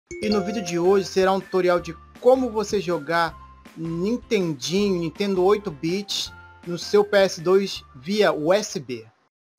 E no vídeo de hoje será um tutorial de como você jogar Nintendinho, Nintendo 8 bits no seu PS2 via USB.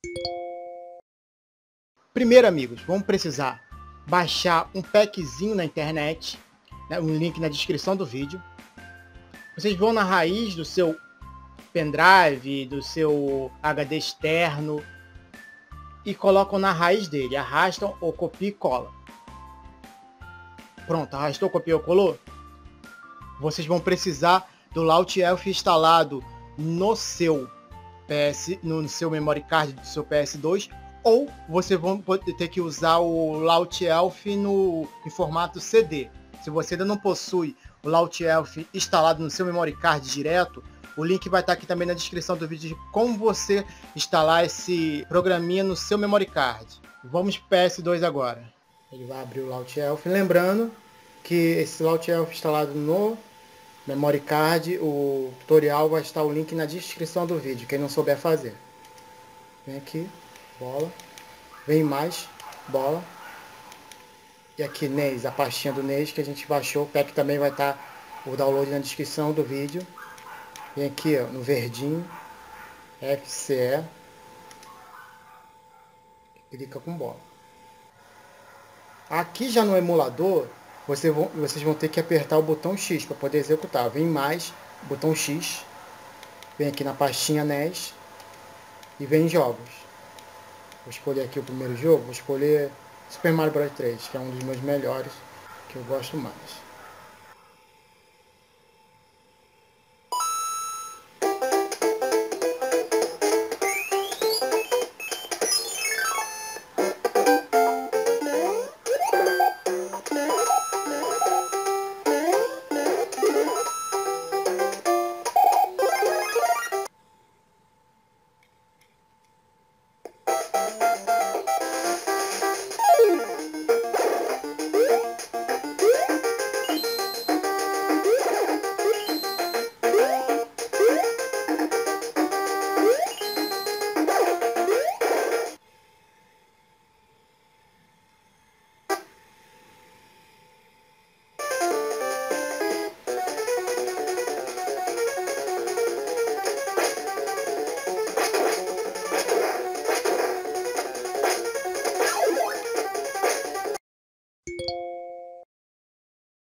Primeiro, amigos, vamos precisar baixar um packzinho na internet, né, um link na descrição do vídeo. Vocês vão na raiz do seu pendrive, do seu HD externo e colocam na raiz dele, arrastam ou copia e cola. Pronto, arrastou, copiou, colou? Vocês vão precisar do LaunchElf instalado no seu no seu memory card do seu PS2, ou vocês vão ter que usar o LaunchElf em formato CD. Se você ainda não possui o LaunchElf instalado no seu memory card direto, o link vai estar aqui também na descrição do vídeo de como você instalar esse programinha no seu memory card. Vamos para o PS2 agora. Ele vai abrir o LaunchElf, lembrando que esse LaunchElf instalado no memory card, o tutorial vai estar o link na descrição do vídeo, quem não souber fazer. Vem aqui, bola, vem mais, bola, e aqui NES, a pastinha do NES que a gente baixou, o pack também vai estar o download na descrição do vídeo. Vem aqui, ó, no verdinho, FCE, clica com bola. Aqui já no emulador, vocês vão ter que apertar o botão X para poder executar. Vem mais, botão X, vem aqui na pastinha NES e vem em jogos. Vou escolher aqui o primeiro jogo, vou escolher Super Mario Bros 3, que é um dos meus melhores, que eu gosto mais.